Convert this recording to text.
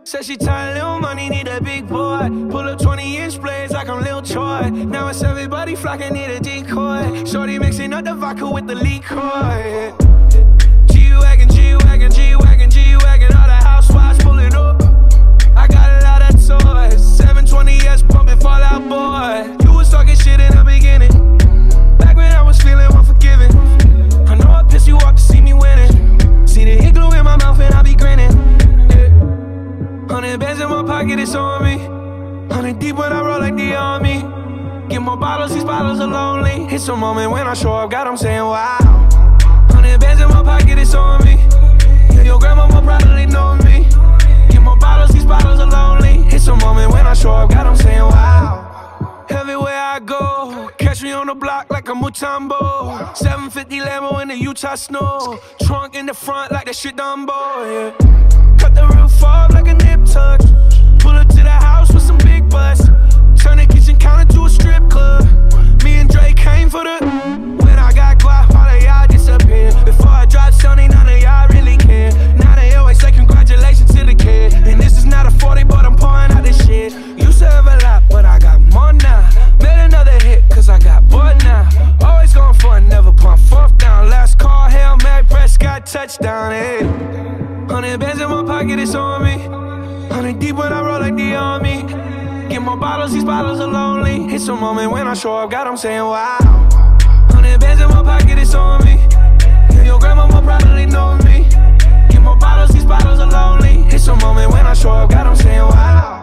Said she tired, little money, need a big boy. Pull up 20-inch blades like I'm Lil Troy. Now it's everybody flocking, need a decoy. Shorty mixing up the vodka with the liquor. G-Wagon, G-Wagon, G-Wagon, G-Wagon. All the housewives pulling up. I got a lot of toys. 720S pumping Fall Out Boy. You was talking shit in the beginning, back when I was feeling unforgiving. I know I pissed you off to see me winning. See the hit glue in my mouth and I be grinning. 100 bands in my pocket, it's on me. 100 deep when I roll like the army. Get more bottles, these bottles are lonely. It's a moment when I show up, God, I'm saying wow. 100 bands in my pocket, it's on me. Yeah, your grandma will probably know me. Get more bottles, these bottles are lonely. It's a moment when I show up, God, I'm saying wow. Everywhere I go, catch me on the block like a Mutombo. 750 Lambo in the Utah snow. Trunk in the front like that shit Dumbo, yeah. Cut the roof off like a nip tuck. Pull up to the house with some big butts. Turn the kitchen counter to a strip club. Me and Drake came for the. When I got guap, all of y'all disappear. Before I dropped Sony, none of y'all really care. Now they always say congratulations to the kid. And this is not a 40, but I'm pouring out this shit. Used to have a lot, but I got more now. Made another hit, cause I got bored now. Always going for it, never pump fourth down. Last call, Hail Mary, Prescott, touchdown, hey. 100 bands in my pocket, it's on me. 100 deep when I roll like the army. Get more bottles, these bottles are lonely. It's a moment when I show up, God, I'm saying wow. 100 bands in my pocket, it's on me. Yeah, your grandma will probably know me. Get more bottles, these bottles are lonely. It's a moment when I show up, God, I'm saying wow.